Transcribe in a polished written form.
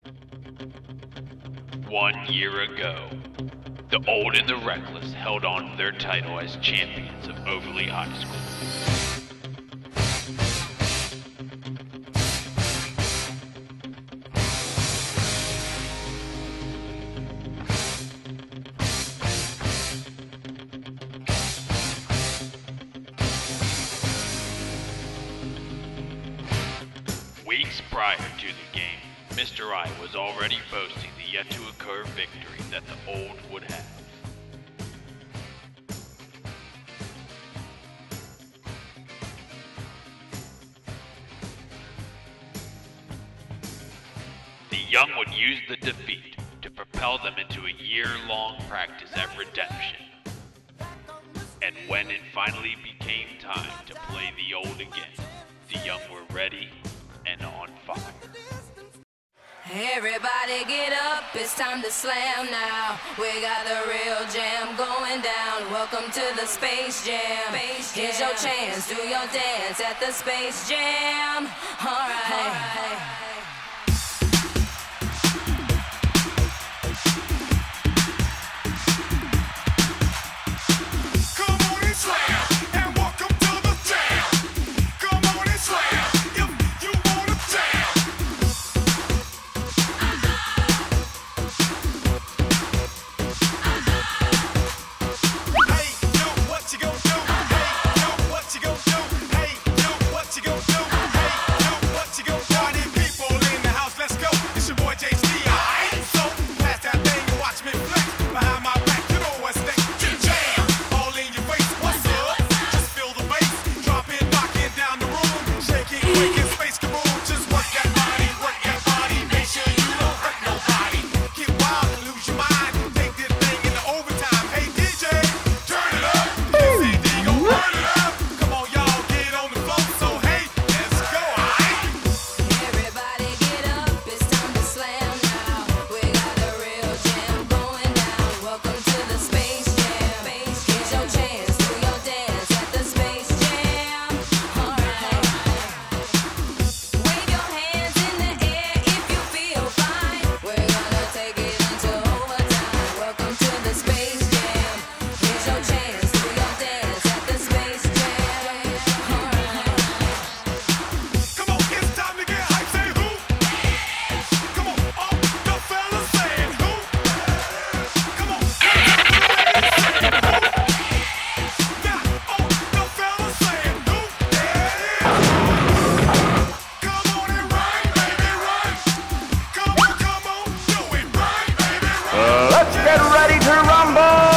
1 year ago, the old and the reckless held on to their title as champions of Overlea High School. Weeks prior to the game, Mr. I was already boasting the yet-to-occur victory that the old would have. The young would use the defeat to propel them into a year-long practice at redemption. And when it finally became time to play the old again, the young were ready and on fire. Everybody get up, it's time to slam now. We got the real jam going down. Welcome to the Space Jam. Here's your chance, do your dance at the Space Jam. Alright. Let's get ready to rumble!